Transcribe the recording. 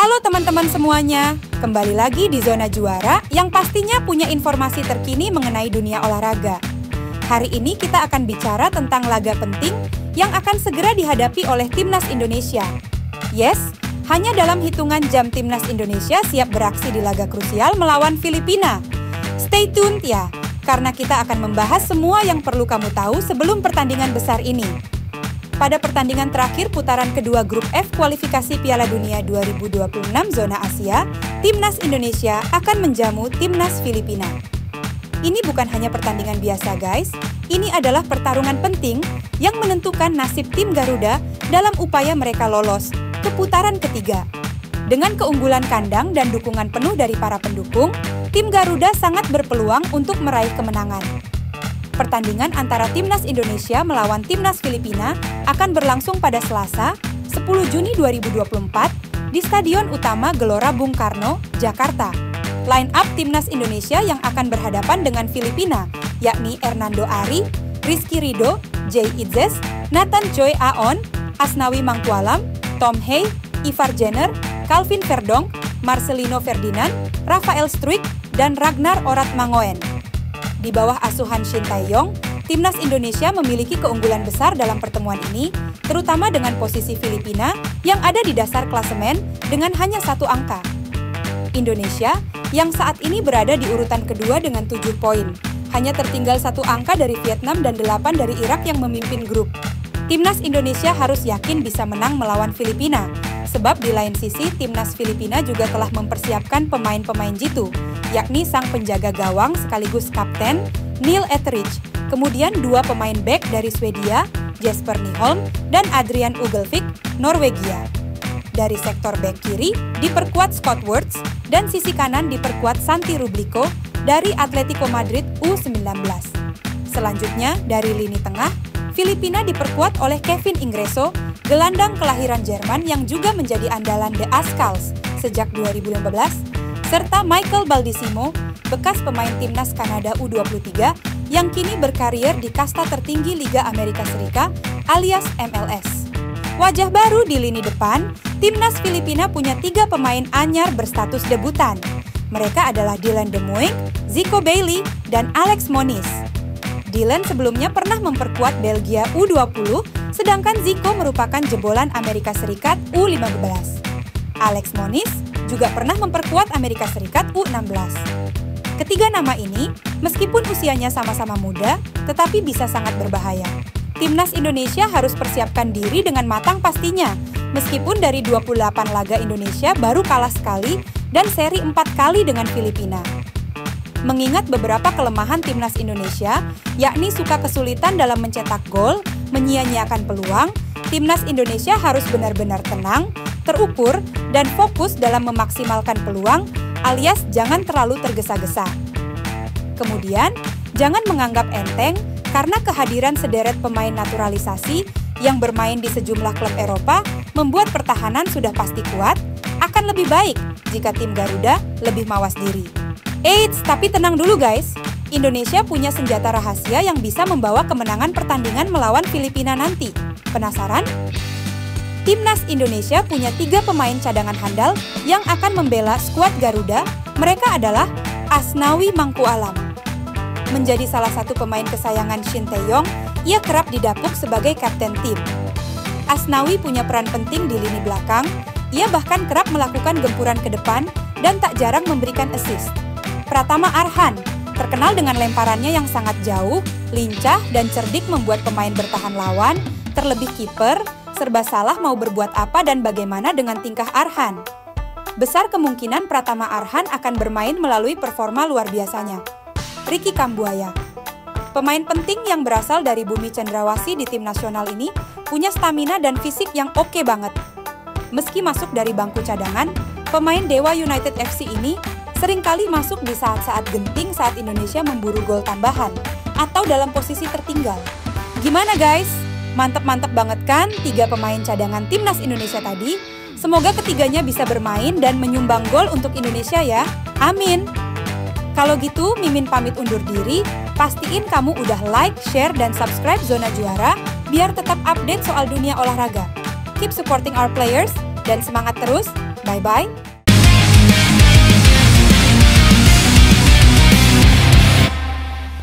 Halo teman-teman semuanya, kembali lagi di Zona Juara yang pastinya punya informasi terkini mengenai dunia olahraga. Hari ini kita akan bicara tentang laga penting yang akan segera dihadapi oleh Timnas Indonesia. Yes, hanya dalam hitungan jam Timnas Indonesia siap beraksi di laga krusial melawan Filipina. Stay tuned ya, karena kita akan membahas semua yang perlu kamu tahu sebelum pertandingan besar ini. Pada pertandingan terakhir putaran kedua grup F kualifikasi Piala Dunia 2026 zona Asia, Timnas Indonesia akan menjamu Timnas Filipina. Ini bukan hanya pertandingan biasa guys, ini adalah pertarungan penting yang menentukan nasib tim Garuda dalam upaya mereka lolos ke putaran ketiga. Dengan keunggulan kandang dan dukungan penuh dari para pendukung, tim Garuda sangat berpeluang untuk meraih kemenangan. Pertandingan antara Timnas Indonesia melawan Timnas Filipina akan berlangsung pada Selasa, 10 Juni 2024 di Stadion Utama Gelora Bung Karno, Jakarta. Line up Timnas Indonesia yang akan berhadapan dengan Filipina, yakni Hernando Ari, Rizky Ridho, Jay Itzes, Nathan Choi Aon, Asnawi Mangkualam, Tom Hey, Ivar Jenner, Calvin Verdonk, Marcelino Ferdinand, Rafael Struijk, dan Ragnar Oratmangoen. Di bawah asuhan Shin Tae-yong, Timnas Indonesia memiliki keunggulan besar dalam pertemuan ini, terutama dengan posisi Filipina yang ada di dasar klasemen dengan hanya 1 angka. Indonesia, yang saat ini berada di urutan kedua dengan 7 poin, hanya tertinggal 1 angka dari Vietnam dan 8 dari Irak yang memimpin grup. Timnas Indonesia harus yakin bisa menang melawan Filipina, sebab di lain sisi Timnas Filipina juga telah mempersiapkan pemain-pemain jitu, yakni sang penjaga gawang sekaligus kapten, Neil Etheridge, kemudian 2 pemain bek dari Swedia, Jesper Nyholm dan Adrian Ugelvik, Norwegia. Dari sektor bek kiri diperkuat Scott Wurz dan sisi kanan diperkuat Santi Rubliko dari Atletico Madrid U19. Selanjutnya dari lini tengah, Filipina diperkuat oleh Kevin Ingreso, gelandang kelahiran Jerman yang juga menjadi andalan The Ascals sejak 2015, serta Michael Baldisimo, bekas pemain Timnas Kanada U23 yang kini berkarier di kasta tertinggi Liga Amerika Serikat alias MLS. Wajah baru di lini depan, Timnas Filipina punya 3 pemain anyar berstatus debutan. Mereka adalah Dylan Demuing, Zico Bailey, dan Alex Moniz. Dylan sebelumnya pernah memperkuat Belgia U20, sedangkan Zico merupakan jebolan Amerika Serikat U15. Alex Moniz juga pernah memperkuat Amerika Serikat U16. Ketiga nama ini, meskipun usianya sama-sama muda, tetapi bisa sangat berbahaya. Timnas Indonesia harus persiapkan diri dengan matang pastinya, meskipun dari 28 laga Indonesia baru kalah sekali dan seri 4 kali dengan Filipina. Mengingat beberapa kelemahan Timnas Indonesia, yakni suka kesulitan dalam mencetak gol, menyia-nyiakan peluang, Timnas Indonesia harus benar-benar tenang, terukur, dan fokus dalam memaksimalkan peluang, alias jangan terlalu tergesa-gesa. Kemudian, jangan menganggap enteng karena kehadiran sederet pemain naturalisasi yang bermain di sejumlah klub Eropa membuat pertahanan sudah pasti kuat, akan lebih baik jika tim Garuda lebih mawas diri. Eits, tapi tenang dulu guys, Indonesia punya senjata rahasia yang bisa membawa kemenangan pertandingan melawan Filipina nanti. Penasaran? Timnas Indonesia punya 3 pemain cadangan handal yang akan membela skuad Garuda. Mereka adalah Asnawi Mangkualam. Menjadi salah satu pemain kesayangan Shin Tae-yong, ia kerap didapuk sebagai kapten tim. Asnawi punya peran penting di lini belakang, ia bahkan kerap melakukan gempuran ke depan dan tak jarang memberikan assist. Pratama Arhan, terkenal dengan lemparannya yang sangat jauh, lincah, dan cerdik membuat pemain bertahan lawan, terlebih kiper, serba salah mau berbuat apa dan bagaimana dengan tingkah Arhan. Besar kemungkinan Pratama Arhan akan bermain melalui performa luar biasanya. Ricky Kambuaya, pemain penting yang berasal dari bumi cendrawasih di tim nasional ini, punya stamina dan fisik yang oke banget. Meski masuk dari bangku cadangan, pemain Dewa United FC ini seringkali masuk di saat-saat genting saat Indonesia memburu gol tambahan atau dalam posisi tertinggal. Gimana guys? Mantep-mantep banget kan 3 pemain cadangan Timnas Indonesia tadi? Semoga ketiganya bisa bermain dan menyumbang gol untuk Indonesia ya. Amin. Kalau gitu, Mimin pamit undur diri. Pastiin kamu udah like, share, dan subscribe Zona Juara biar tetap update soal dunia olahraga. Keep supporting our players dan semangat terus. Bye. Bye-bye.